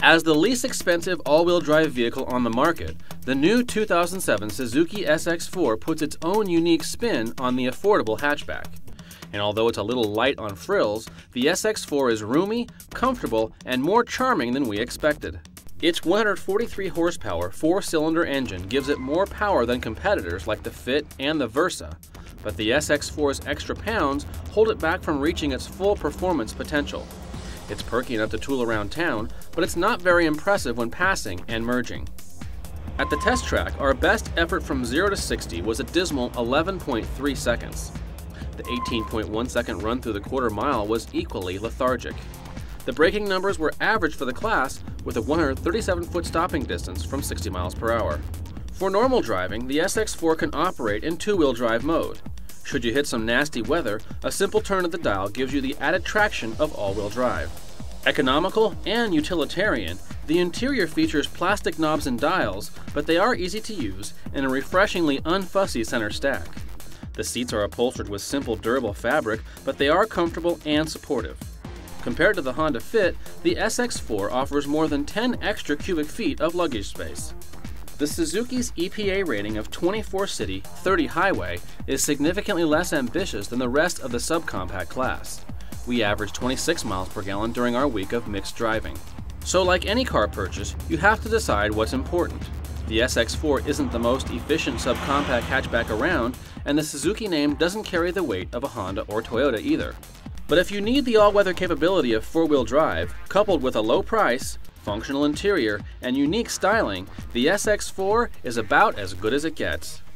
As the least expensive all-wheel drive vehicle on the market, the new 2007 Suzuki SX4 puts its own unique spin on the affordable hatchback. And although it's a little light on frills, the SX4 is roomy, comfortable, and more charming than we expected. Its 143 horsepower four-cylinder engine gives it more power than competitors like the Fit and the Versa, but the SX4's extra pounds hold it back from reaching its full performance potential. It's perky enough to tool around town, but it's not very impressive when passing and merging. At the test track, our best effort from 0 to 60 was a dismal 11.3 seconds. The 18.1 second run through the quarter mile was equally lethargic. The braking numbers were average for the class, with a 137-foot stopping distance from 60 miles per hour. For normal driving, the SX4 can operate in two-wheel drive mode. Should you hit some nasty weather, a simple turn of the dial gives you the added traction of all-wheel drive. Economical and utilitarian, the interior features plastic knobs and dials, but they are easy to use and a refreshingly unfussy center stack. The seats are upholstered with simple, durable fabric, but they are comfortable and supportive. Compared to the Honda Fit, the SX4 offers more than 10 extra cubic feet of luggage space. The Suzuki's EPA rating of 24 city, 30 highway is significantly less ambitious than the rest of the subcompact class. We averaged 26 miles per gallon during our week of mixed driving. So like any car purchase, you have to decide what's important. The SX4 isn't the most efficient subcompact hatchback around, and the Suzuki name doesn't carry the weight of a Honda or Toyota either. But if you need the all-weather capability of four-wheel drive, coupled with a low price, functional interior, and unique styling, the SX4 is about as good as it gets.